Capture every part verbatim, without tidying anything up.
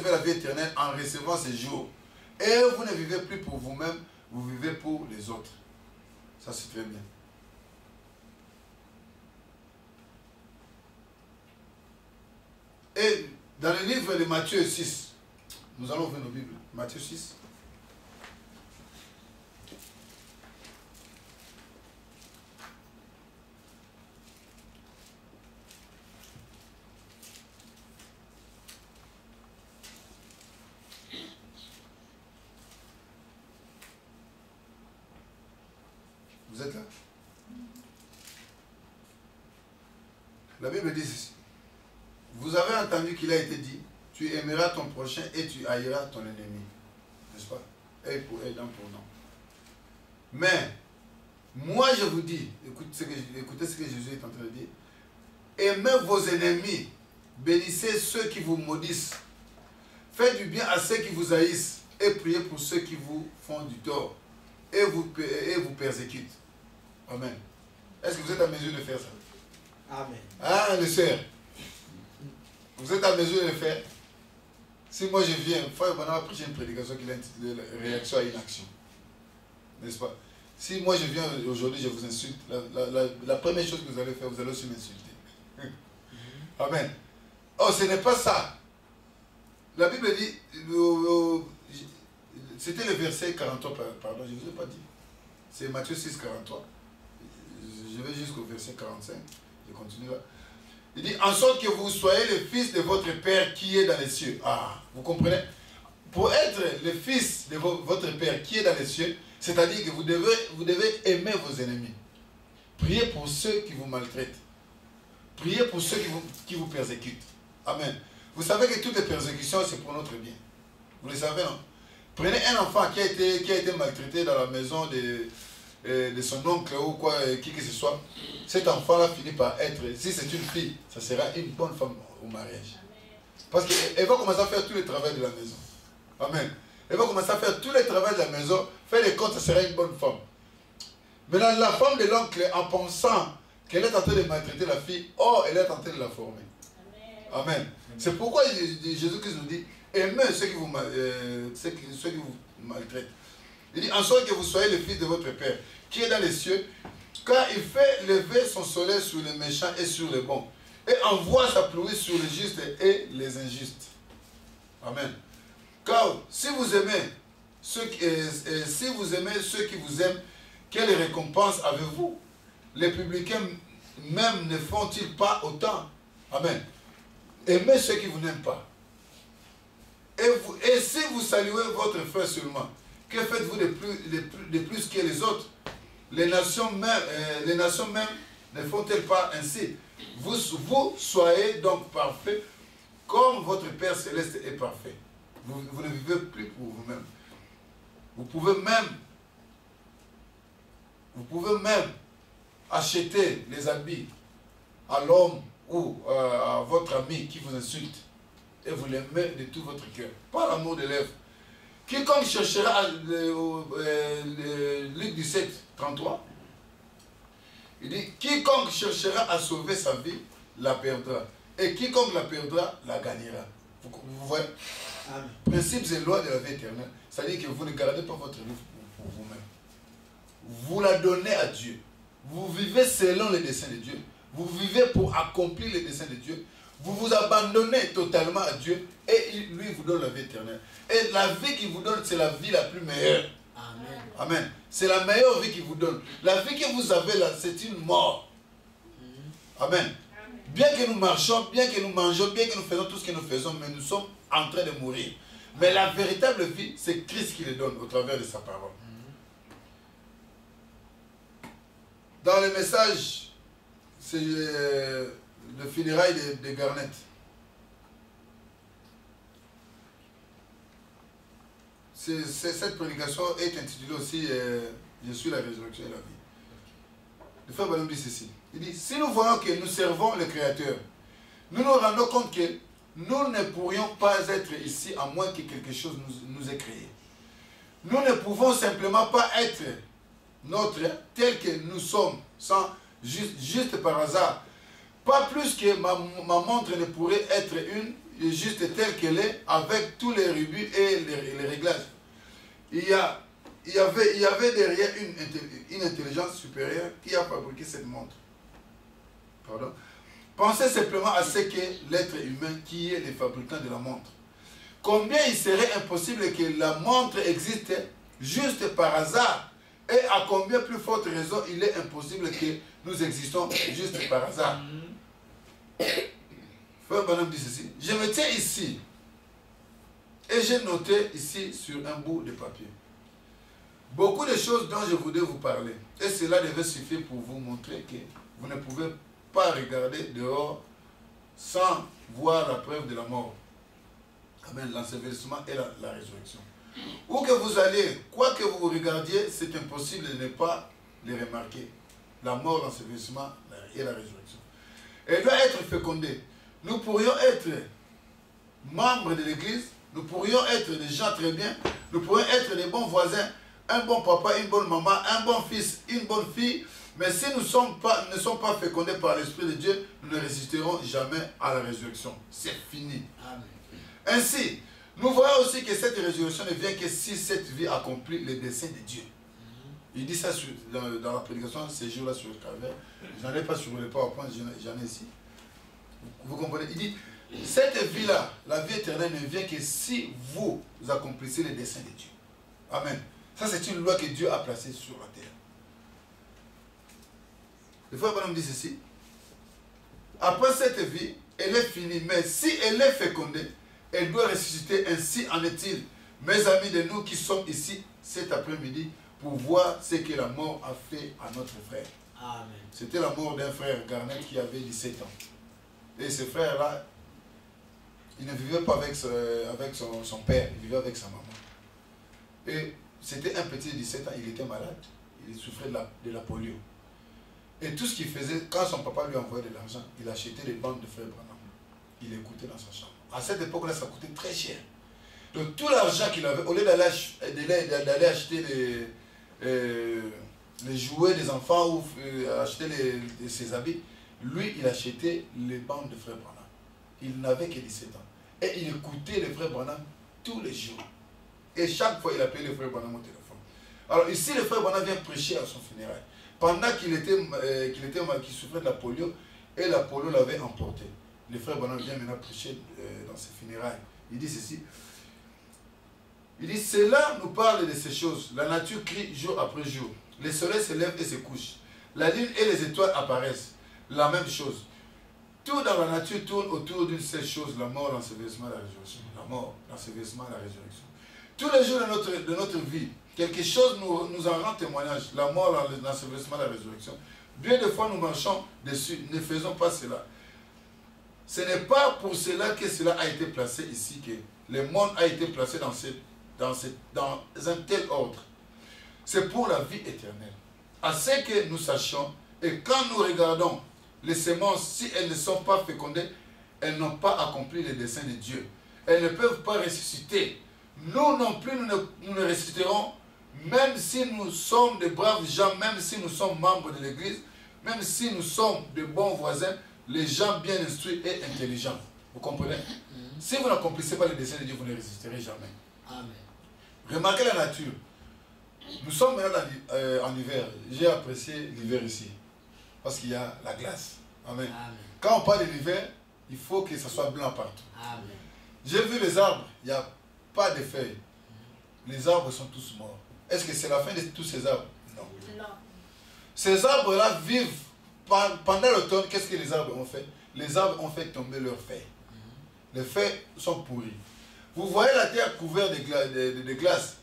recevez la vie éternelle en recevant ces jours. Et vous ne vivez plus pour vous-même, vous vivez pour les autres. Ça, c'est très bien. Et dans le livre de Matthieu six, nous allons ouvrir nos Bibles. Matthieu six. Vous êtes là? La Bible dit ceci. Vous avez entendu qu'il a été dit, tu aimeras ton prochain et tu haïras ton ennemi. N'est-ce pas? Et pour et dent pour non. Mais, moi je vous dis, écoutez ce, que, écoutez ce que Jésus est en train de dire, aimez vos ennemis, bénissez ceux qui vous maudissent, faites du bien à ceux qui vous haïssent et priez pour ceux qui vous font du tort et vous, et vous persécutent. Amen. Est-ce que vous êtes à mesure de faire ça? Amen. Ah, les sœurs, vous êtes à mesure de le faire? Si moi je viens, Frère Branham a prêché une prédication qui est intitulée Réaction à une action. N'est-ce pas? Si moi je viens aujourd'hui, je vous insulte, la, la, la, la première chose que vous allez faire, vous allez aussi m'insulter. Amen. Oh, ce n'est pas ça. La Bible dit, euh, c'était le verset quarante-trois, pardon, je ne vous ai pas dit. C'est Matthieu six, quarante-trois. Je vais jusqu'au verset quarante-cinq. Je continue là. Il dit, en sorte que vous soyez le fils de votre Père qui est dans les cieux. Ah, vous comprenez? Pour être le fils de votre Père qui est dans les cieux, c'est-à-dire que vous devez, vous devez aimer vos ennemis. Priez pour ceux qui vous maltraitent. Priez pour ceux qui vous, qui vous persécutent. Amen. Vous savez que toutes les persécutions, c'est pour notre bien. Vous le savez, non? Prenez un enfant qui a été, qui a été maltraité dans la maison de, de son oncle ou quoi, qui que ce soit. Cet enfant-là finit par être, si c'est une fille, ça sera une bonne femme au mariage. Parce qu'elle va commencer à faire tout le travail de la maison. Amen. Elle va commencer à faire tout le travail de la maison, faire les comptes, ça sera une bonne femme. Maintenant, la femme de l'oncle, en pensant qu'elle est en train de maltraiter la fille, oh, elle est en train de la former. Amen. Amen. C'est pourquoi Jésus-Christ nous dit, aimez ceux qui vous, euh, ceux qui, ceux qui vous maltraitent. Il dit, en sorte que vous soyez le fils de votre Père, qui est dans les cieux, car il fait lever son soleil sur les méchants et sur les bons, et envoie sa pluie sur les justes et les injustes. Amen. Car si vous aimez ceux qui, euh, euh, si vous aimez ceux qui vous aiment, quelle récompense avez-vous? Les publicains même ne font-ils pas autant? Amen. Aimez ceux qui vous n'aiment pas. Et, vous, et si vous saluez votre frère seulement, que faites-vous de plus, de, plus, de plus que les autres? Les nations même, euh, les nations même ne font-elles pas ainsi? Vous, vous soyez donc parfaits comme votre Père Céleste est parfait. Vous, vous ne vivez plus pour vous-même. Vous pouvez même, vous pouvez même acheter les habits à l'homme ou euh, à votre ami qui vous insulte et vous l'aimez de tout votre cœur, pas l'amour des lèvres. Quiconque cherchera, euh, euh, Luc dix-sept, trente-trois, il dit, quiconque cherchera à sauver sa vie, la perdra. Et quiconque la perdra, la gagnera. Vous, vous voyez? Amen. Principes et lois de la vie éternelle. C'est-à-dire que vous ne gardez pas votre vie pour, pour vous-même. Vous la donnez à Dieu. Vous vivez selon les desseins de Dieu. Vous vivez pour accomplir les desseins de Dieu. Vous vous abandonnez totalement à Dieu et lui vous donne la vie éternelle. Et la vie qu'il vous donne, c'est la vie la plus meilleure. Amen. Amen. C'est la meilleure vie qu'il vous donne. La vie que vous avez là, c'est une mort. Amen. Bien que nous marchons, bien que nous mangeons, bien que nous faisons tout ce que nous faisons, mais nous sommes en train de mourir. Mais la véritable vie, c'est Christ qui le donne au travers de sa parole. Dans le message, c'est euh, le funérail de, de Garnett. C'est, c'est, cette prédication est intitulée aussi euh, « Je suis la résurrection et la vie ». Le frère Branham dit ceci. Il dit, si nous voyons que nous servons le Créateur, nous nous rendons compte que nous ne pourrions pas être ici à moins que quelque chose nous, nous ait créé. Nous ne pouvons simplement pas être notre tel que nous sommes, sans, juste, juste par hasard. Pas plus que ma, ma montre ne pourrait être une juste telle qu'elle est, avec tous les rubis et les, les réglages. Il y, a, il, y avait, il y avait derrière une, une intelligence supérieure qui a fabriqué cette montre. Pardon. Pensez simplement à ce qu'est l'être humain qui est le fabricant de la montre. Combien il serait impossible que la montre existe juste par hasard, et à combien plus forte raison il est impossible que nous existons juste par hasard. Frère Branham dit ceci: je me tiens ici et j'ai noté ici sur un bout de papier beaucoup de choses dont je voudrais vous parler, et cela devait suffire pour vous montrer que vous ne pouvez pas regarder dehors sans voir la preuve de la mort. Amen. L'ensevelissement et la, la résurrection. Où que vous allez, quoi que vous regardiez, c'est impossible de ne pas les remarquer. La mort, l'ensevelissement et la résurrection. Elle doit être fécondée. Nous pourrions être membres de l'église, nous pourrions être des gens très bien, nous pourrions être des bons voisins, un bon papa, une bonne maman, un bon fils, une bonne fille, mais si nous sommes pas, ne sommes pas fécondés par l'Esprit de Dieu, nous ne résisterons jamais à la résurrection. C'est fini. Amen. Ainsi, nous voyons aussi que cette résurrection ne vient que si cette vie accomplit les desseins de Dieu. Il dit ça sur, dans, dans la prédication ces jours-là sur le calvaire. Je n'en ai pas sur le PowerPoint, j'en ai ici. Vous, vous comprenez? Il dit, cette vie-là, la vie éternelle, ne vient que si vous accomplissez les desseins de Dieu. Amen. Ça, c'est une loi que Dieu a placée sur la terre. Le frère Branham dit ceci: après cette vie, elle est finie, mais si elle est fécondée, elle doit ressusciter. Ainsi en est-il, mes amis de nous qui sommes ici cet après-midi, pour voir ce que la mort a fait à notre frère. C'était la mort d'un frère, Garnett, qui avait dix-sept ans. Et ce frère-là, il ne vivait pas avec, ce, avec son, son père, il vivait avec sa maman. Et c'était un petit de dix-sept ans, il était malade, il souffrait de la, de la polio. Et tout ce qu'il faisait, quand son papa lui envoyait de l'argent, il achetait des bandes de frère Branham. Il écoutait dans sa chambre. À cette époque-là, ça coûtait très cher. Donc tout l'argent qu'il avait, au lieu d'aller acheter les, euh, les jouets des enfants ou euh, acheter les, les, ses habits, lui, il achetait les bandes de frère Branham. Il n'avait que dix-sept ans. Et il écoutait les frères Branham tous les jours. Et chaque fois, il appelait le frère Branham au téléphone. Alors ici, le frère Branham vient prêcher à son funérail. Pendant qu'il était, euh, qu'il était qu'il souffrait de la polio, et la polio l'avait emporté. Le frère Branham vient maintenant prêcher euh, dans ses funérailles. Il dit ceci. Il dit, cela nous parle de ces choses. La nature crie jour après jour. Le soleil se lève et se couche. La lune et les étoiles apparaissent. La même chose. Tout dans la nature tourne autour d'une seule chose, la mort, l'ensevelissement, la résurrection. La mort, l'ensevelissement, la résurrection. Tous les jours de notre, de notre vie, quelque chose nous, nous en rend témoignage. La mort, l'ensevelissement, la résurrection. Bien des fois, nous marchons dessus. Ne faisons pas cela. Ce n'est pas pour cela que cela a été placé ici, que le monde a été placé dans, ce, dans, ce, dans un tel ordre. C'est pour la vie éternelle. À ce que nous sachions, et quand nous regardons les semences, si elles ne sont pas fécondées, elles n'ont pas accompli les desseins de Dieu. Elles ne peuvent pas ressusciter. Nous non plus, nous ne, nous ne ressusciterons, même si nous sommes de braves gens, même si nous sommes membres de l'Église, même si nous sommes de bons voisins, les gens bien instruits et intelligents. Vous comprenez? Mm-hmm. Si vous n'accomplissez pas les desseins de Dieu, vous ne résisterez jamais. Amen. Remarquez la nature. Nous sommes maintenant dans, euh, en hiver. J'ai apprécié l'hiver ici. Parce qu'il y a la glace. Amen. Amen. Quand on parle de l'hiver, il faut que ça soit blanc partout. J'ai vu les arbres, il n'y a pas de feuilles. Mm-hmm. Les arbres sont tous morts. Est-ce que c'est la fin de tous ces arbres? Non. Non. Ces arbres-là vivent pendant l'automne. Qu'est-ce que les arbres ont fait? Les arbres ont fait tomber leurs feuilles. Mm-hmm. Les feuilles sont pourries. Vous voyez la terre couverte de, gla de, de, de glace.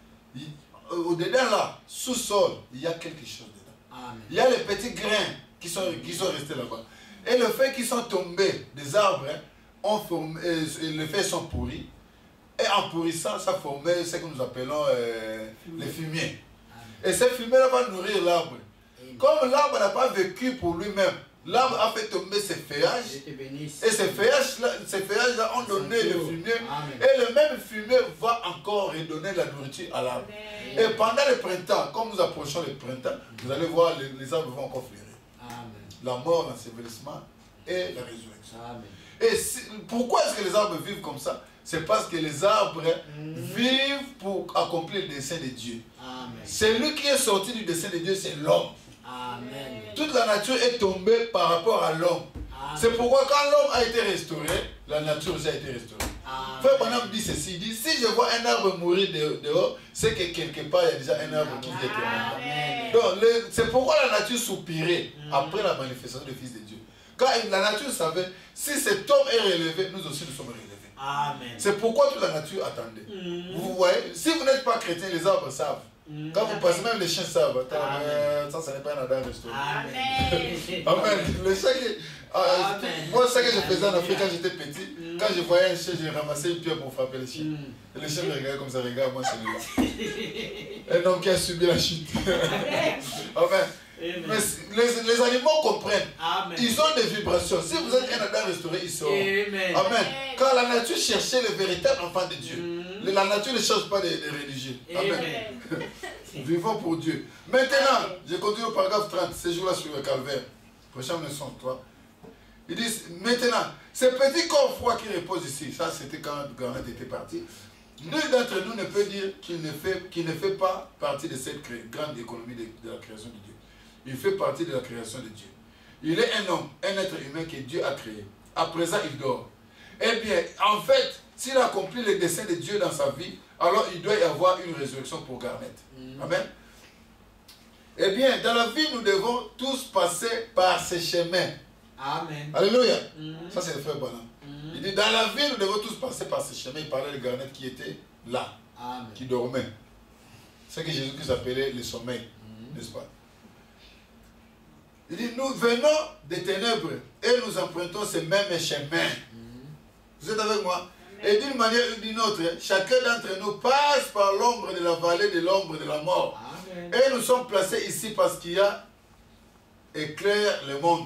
Au-dedans là, sous-sol, il y a quelque chose dedans. Amen. Il y a les petits grains qui sont, qui sont restés là-bas. Et le fait qu'ils sont tombés des arbres, hein, ont formé, euh, les feuilles sont pourries. Et en pourrissant, ça formait ce que nous appelons euh, les fumiers. Amen. Et ces fumiers-là vont nourrir l'arbre. Comme l'arbre n'a pas vécu pour lui-même, l'arbre a fait tomber ses feuillages. Et ces feuillages-là feuillages ont donné le fumier. Amen. Et le même fumier va encore redonner la nourriture à l'arbre. Et pendant le printemps, comme nous approchons le printemps, vous allez voir les, les arbres vont encore fleurir. Amen. La mort, l'ensevelissement et la résurrection. Amen. Et si, pourquoi est-ce que les arbres vivent comme ça? C'est parce que les arbres mm. vivent pour accomplir le dessein de Dieu. Celui qui est sorti du dessein de Dieu, c'est l'homme. Toute la nature est tombée par rapport à l'homme. C'est pourquoi quand l'homme a été restauré, la nature aussi a été restaurée. Frère Branham dit ceci, il dit, si je vois un arbre mourir dehors, c'est que quelque part il y a déjà un arbre qui vient de mort. Donc c'est pourquoi la nature soupirait après la manifestation du Fils de Dieu. Quand la nature savait, si cet homme est relevé, nous aussi nous sommes relevés. C'est pourquoi toute la nature attendait. Mm. Vous voyez, si vous n'êtes pas chrétien, les arbres savent. Mm. Quand vous passez, même les chiens savent. Euh, ça, ça n'est pas un adage restaurant. Amen. Amen. Le chien qui, euh, moi, ce que je faisais en Afrique quand j'étais petit, mm. quand je voyais un chien, je ramassais une pierre pour frapper le chien. Mm. Et le chien me regardait comme ça, regarde, moi, c'est lui. Un homme qui a subi la chute. Amen. Amen. Mais les, les animaux comprennent. Amen. Ils ont des vibrations. Si vous êtes un Adam restauré, ils seront. Amen. Amen. Quand la nature cherchait le véritable enfant de Dieu, mm. la nature ne cherche pas des, des religieux. Amen. Amen. Vivons pour Dieu. Maintenant, Amen. Je continue au paragraphe trente, ces jours-là sur le calvaire. Prochain mille neuf cent trois. Ils disent, maintenant, ce petit corps froid qui repose ici, ça c'était quand Garnet était parti, nul d'entre nous ne peut dire qu'il ne, fait, qu'il ne fait pas partie de cette grande économie de, de la création de Dieu. Il fait partie de la création de Dieu. Il est un homme, un être humain que Dieu a créé. À présent, il dort. Eh bien, en fait, s'il accomplit les desseins de Dieu dans sa vie, alors il doit y avoir une résurrection pour Garnet. Mm. Amen. Eh bien, dans la vie, nous devons tous passer par ces chemins. Amen. Alléluia. Mm. Ça, c'est le frère Branham. Mm. Il dit, dans la vie, nous devons tous passer par ces chemins. Il parlait de Garnet qui était là, Amen. Qui dormait. C'est ce que Jésus-Christ appelait le sommeil, mm. n'est-ce pas? Il dit, nous venons des ténèbres et nous empruntons ces mêmes chemins. Mm. Vous êtes avec moi? Amen. Et d'une manière ou d'une autre, chacun d'entre nous passe par l'ombre de la vallée de l'ombre de la mort. Amen. Et nous sommes placés ici parce qu'il y a éclaire le monde.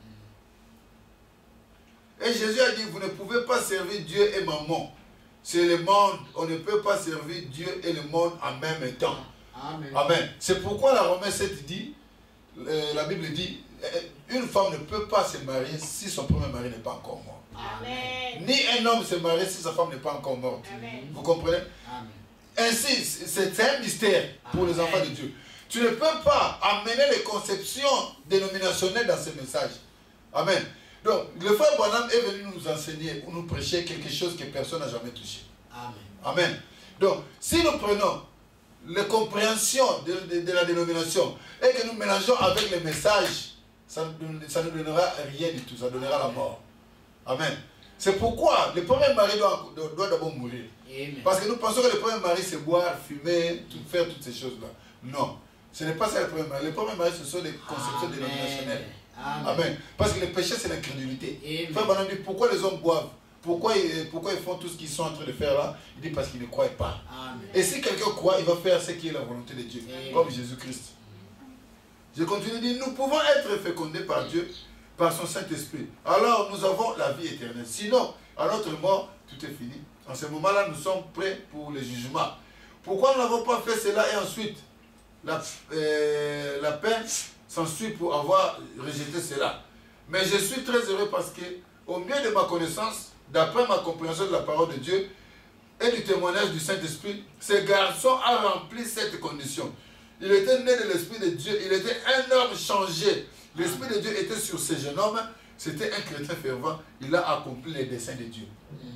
Mm. Et Jésus a dit, vous ne pouvez pas servir Dieu et maman. C'est le monde. On ne peut pas servir Dieu et le monde en même temps. Amen. Amen. C'est pourquoi la Romains sept dit, Euh, la Bible dit, une femme ne peut pas se marier si son premier mari n'est pas encore mort. Amen. Ni un homme se marier si sa femme n'est pas encore morte. Amen. Vous comprenez? Amen. Ainsi, c'est un mystère pour Amen. Les enfants de Dieu. Tu ne peux pas amener les conceptions dénominationnelles dans ce message. Amen. Donc, le frère Branham est venu nous enseigner ou nous prêcher quelque chose que personne n'a jamais touché. Amen. Amen. Donc, si nous prenons la compréhension de, de, de la dénomination et que nous mélangeons avec les messages, ça, ça ne donnera rien du tout, ça donnera Amen. La mort. Amen. C'est pourquoi le premier mari doit, doit d'abord mourir. Amen. Parce que nous pensons que le premier mari c'est boire, fumer, tout, faire toutes ces choses-là. Non, ce n'est pas ça le premier mari. Le premier mari ce sont des conceptions Amen. Dénominationnelles. Amen. Amen. Parce que le péché c'est l'incrédulité. Frère Branham dit pourquoi les hommes boivent? Pourquoi, pourquoi ils font tout ce qu'ils sont en train de faire là? Il dit parce qu'ils ne croient pas. Amen. Et si quelqu'un croit, il va faire ce qui est la volonté de Dieu. Amen. Comme Jésus-Christ. Je continue de dire, nous pouvons être fécondés par Dieu, par son Saint-Esprit. Alors nous avons la vie éternelle. Sinon, à notre mort, tout est fini. En ce moment-là, nous sommes prêts pour le jugement. Pourquoi nous n'avons pas fait cela et ensuite la, euh, la peine s'ensuit pour avoir rejeté cela? Mais je suis très heureux parce que, au mieux de ma connaissance, d'après ma compréhension de la parole de Dieu et du témoignage du Saint-Esprit, ce garçon a rempli cette condition. Il était né de l'Esprit de Dieu, il était un homme changé. L'Esprit de Dieu était sur ce jeune homme, c'était un chrétien fervent, il a accompli les desseins de Dieu.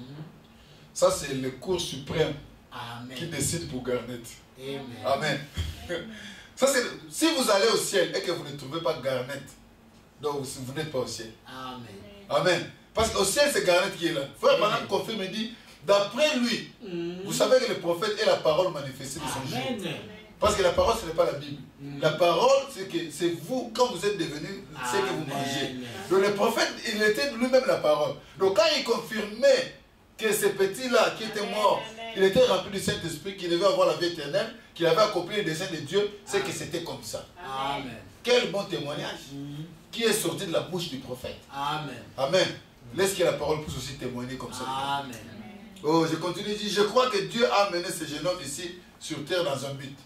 Ça, c'est le cours suprême Amen. Qui décide pour Garnet. Amen. Amen. Ça, c'est, si vous allez au ciel et que vous ne trouvez pas Garnet, donc vous n'êtes pas au ciel. Amen. Amen. Parce qu'au ciel, c'est Garnet qui est là. Frère Branham confirme et dit, d'après lui, mm. vous savez que le prophète est la parole manifestée de son Amen. Jour. Parce que la parole, ce n'est pas la Bible. Mm. La parole, c'est que c'est vous, quand vous êtes devenu, c'est que vous mangez. Donc le prophète, il était lui-même la parole. Donc quand il confirmait que ce petit-là, qui était mort, Amen. Il était rempli du Saint-Esprit, qu'il devait avoir la vie éternelle, qu'il avait accompli les desseins de Dieu, c'est que c'était comme ça. Amen. Quel bon témoignage mm. qui est sorti de la bouche du prophète. Amen. Amen. Laisse que la parole puisse aussi témoigner comme ça. Amen. Oh, je continue, je dis, je crois que Dieu a amené ce jeune homme ici sur terre dans un but.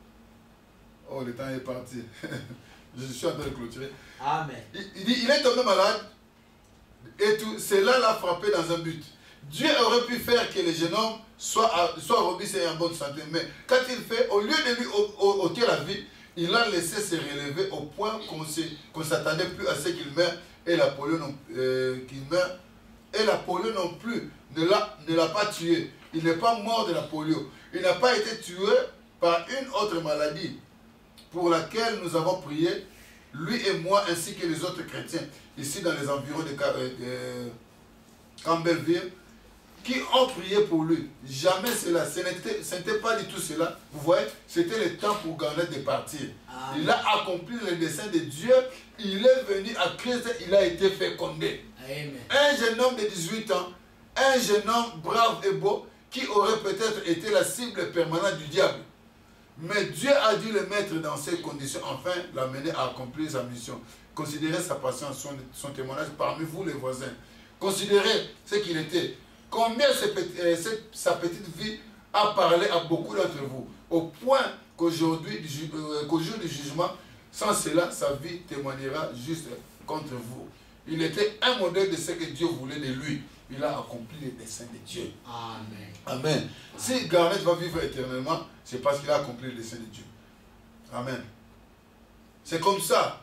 Oh, le temps est parti. Je suis en train de clôturer. Amen. Il, il dit, il est tombé malade Et tout cela l'a frappé dans un but. Dieu aurait pu faire que le jeune homme soit, soit robuste et en bonne santé. Mais quand il fait, au lieu de lui ôter la vie, il l'a laissé se relever au point qu'on ne s'attendait plus à ce qu'il meure et la polio non, euh, qu'il meure. Et la polio non plus ne l'a pas tué. Il n'est pas mort de la polio. Il n'a pas été tué par une autre maladie pour laquelle nous avons prié, lui et moi, ainsi que les autres chrétiens, ici dans les environs de, de Campbellville, qui ont prié pour lui. Jamais cela. Ce n'était pas du tout cela. Vous voyez, c'était le temps pour Garnett de partir. Ah. Il a accompli le dessein de Dieu. Il est venu à Christ. Il a été fécondé. Amen. Un jeune homme de dix-huit ans, un jeune homme brave et beau, qui aurait peut-être été la cible permanente du diable. Mais Dieu a dû le mettre dans ces conditions, enfin l'amener à accomplir sa mission. Considérez sa patience, son, son témoignage parmi vous les voisins. Considérez ce qu'il était. Combien euh, sa petite vie a parlé à beaucoup d'entre vous, au point qu'aujourd'hui, euh, qu'au jour du jugement, sans cela, sa vie témoignera juste contre vous. Il était un modèle de ce que Dieu voulait de lui. Il a accompli les desseins de Dieu. Amen. Amen. Si Garnett va vivre éternellement, c'est parce qu'il a accompli les desseins de Dieu. Amen. C'est comme ça.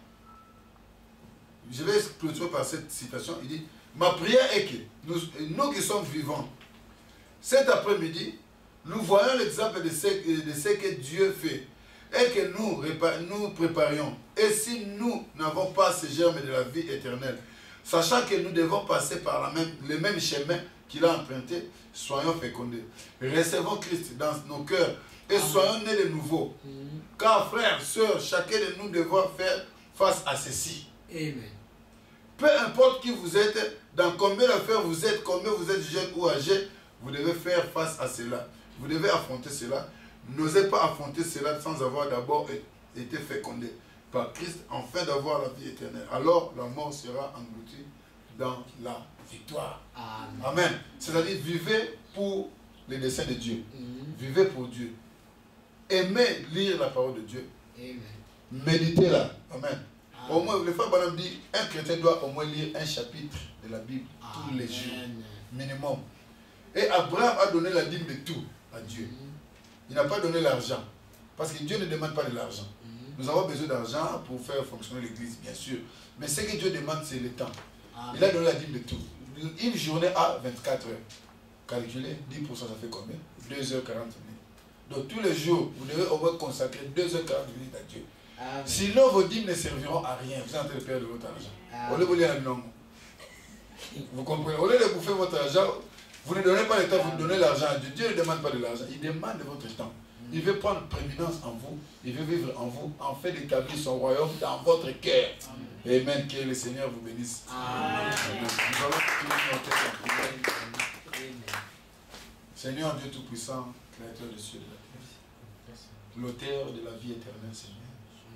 Je vais clôturer par cette citation. Il dit, ma prière est que nous, nous qui sommes vivants, cet après-midi, nous voyons l'exemple de ce, de ce que Dieu fait et que nous, nous préparions. Et si nous n'avons pas ce germe de la vie éternelle, sachant que nous devons passer par la même, le même chemin qu'il a emprunté, soyons fécondés. Recevons Christ dans nos cœurs et Amen. Soyons nés de nouveau. Amen. Car frères, sœurs, chacun de nous devons faire face à ceci. Amen. Peu importe qui vous êtes, dans combien d'affaires vous êtes, combien vous êtes jeune ou âgé, vous devez faire face à cela. Vous devez affronter cela. N'osez pas affronter cela sans avoir d'abord été fécondé par Christ, afin d'avoir la vie éternelle. Alors la mort sera engloutie dans la victoire. Amen. Amen. C'est-à-dire, vivez pour les desseins de Dieu. Mm-hmm. Vivez pour Dieu. Aimez lire la parole de Dieu. Amen. Méditez-la. Amen. Amen. Au moins, le frère Branham dit, un chrétien doit au moins lire un chapitre de la Bible tous Amen. Les jours, minimum. Et Abraham a donné la dîme de tout à Dieu. Mm-hmm. Il n'a pas donné l'argent. Parce que Dieu ne demande pas de l'argent. Nous avons besoin d'argent pour faire fonctionner l'église, bien sûr. Mais ce que Dieu demande, c'est le temps. Amen. Il a donné la dîme de tout. Une journée à vingt-quatre heures. Calculez, dix pour cent ça fait combien? deux heures quarante minutes. Donc tous les jours, vous devez au moins consacrer deux heures quarante minutes à Dieu. Amen. Sinon, vos dîmes ne serviront à rien. Vous êtes en train de perdre votre argent. Au lieu de vous lire la langue. Vous comprenez? Au lieu de bouffer votre argent, vous ne donnez pas le temps, vous donnez l'argent à Dieu. Dieu ne demande pas de l'argent, il demande de votre temps. Il veut prendre prééminence en vous, il veut vivre en vous, en fait d'établir son royaume dans votre cœur. Amen. Amen. Que le Seigneur vous bénisse. Amen. Amen. Nous allons continuer notre tête en prière. Seigneur Dieu Tout-Puissant, Créateur des cieux et de la terre, l'auteur de la vie éternelle, Seigneur.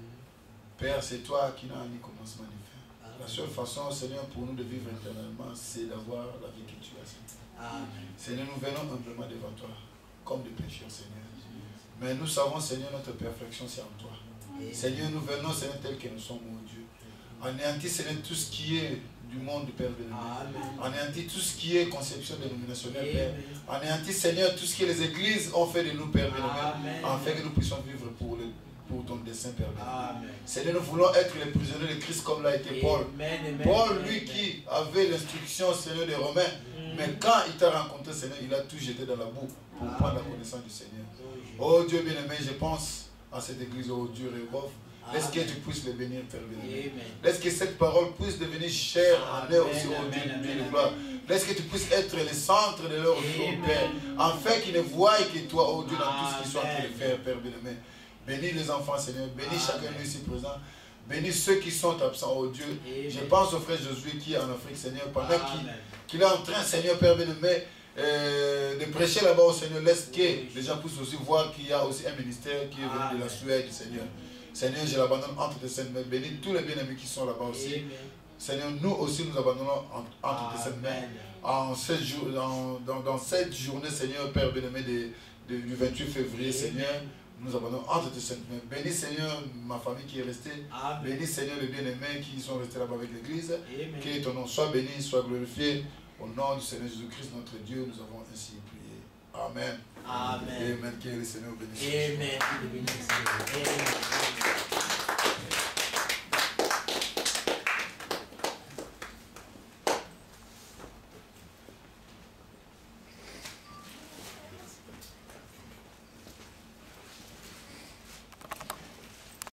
Père, c'est toi qui n'as ni commencement ni fin. La seule façon, Seigneur, pour nous de vivre éternellement, c'est d'avoir la vie que tu as, Seigneur. Seigneur, nous venons humblement devant toi, comme des pécheurs, Seigneur. Mais nous savons, Seigneur, notre perfection, c'est en toi. Amen. Seigneur, nous venons, Seigneur, tel que nous sommes, mon Dieu. Anéantis, Seigneur, tout ce qui est du monde, Père bénémoine. Anéantis tout ce qui est conception dénominationnelle, Père. Anéantis, Seigneur, tout ce que les églises ont fait de nous, Père bénémoine, afin que nous puissions vivre pour, le, pour ton dessein, Père bénémoine. Seigneur, nous voulons être les prisonniers de Christ comme l'a été Paul. Amen. Paul, lui qui avait l'instruction, Seigneur, des Romains, mm. mais quand il t'a rencontré, Seigneur, il a tout jeté dans la boue pour Amen. Prendre la connaissance du Seigneur. Oh Dieu bien-aimé, je pense à cette église, oh Dieu Rébof. Laisse que tu puisses le bénir, Père bien-aimé. Laisse que cette parole puisse devenir chère en eux aussi, oh Dieu de gloire. Laisse que tu puisses être le centre de leur vie, Père. Afin qu'ils ne voient que toi, oh Dieu, dans tout ce qu'ils sont en train de faire, Père bien-aimé. Bénis les enfants, Seigneur. Bénis chacun de ici présent. Bénis ceux qui sont absents, oh Dieu. Je pense au frère Josué qui est en Afrique, Seigneur, pendant qu'il est en train, Seigneur, Père bien-aimé, Euh, de prêcher là-bas au Seigneur. Laisse que les gens puissent aussi voir qu'il y a aussi un ministère qui est venu de la Suède, Seigneur. Seigneur, je l'abandonne entre tes saintes mains. Bénis tous les bien-aimés qui sont là-bas aussi. Amen. Seigneur, nous aussi nous abandonnons entre tes saintes mains. En cette jour, dans, dans, dans cette journée, Seigneur, Père bien-aimé, du vingt-huit février, Amen. Seigneur, nous abandonnons entre tes saintes mains. Bénis Seigneur ma famille qui est restée. Amen. Bénis Seigneur les bien-aimés qui sont restés là-bas avec l'église. Que ton nom soit béni, soit glorifié. Au nom du Seigneur Jésus-Christ, notre Dieu, nous avons ainsi prié. Amen. Amen. Amen. Que le Seigneur bénisse. Amen. Amen.